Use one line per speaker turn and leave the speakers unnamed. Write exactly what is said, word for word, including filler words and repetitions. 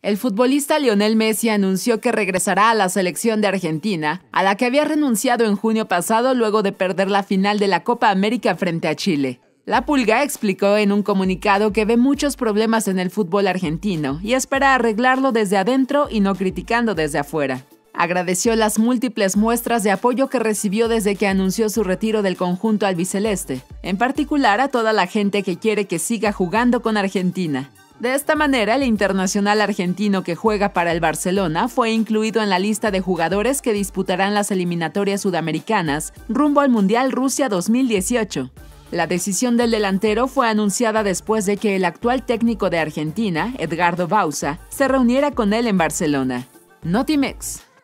El futbolista Lionel Messi anunció que regresará a la selección de Argentina, a la que había renunciado en junio pasado luego de perder la final de la Copa América frente a Chile. La Pulga explicó en un comunicado que ve muchos problemas en el fútbol argentino y espera arreglarlo desde adentro y no criticando desde afuera. Agradeció las múltiples muestras de apoyo que recibió desde que anunció su retiro del conjunto albiceleste, en particular a toda la gente que quiere que siga jugando con Argentina. De esta manera, el internacional argentino que juega para el Barcelona fue incluido en la lista de jugadores que disputarán las eliminatorias sudamericanas rumbo al Mundial Rusia dos mil dieciocho. La decisión del delantero fue anunciada después de que el actual técnico de Argentina, Edgardo Bauza, se reuniera con él en Barcelona. Notimex.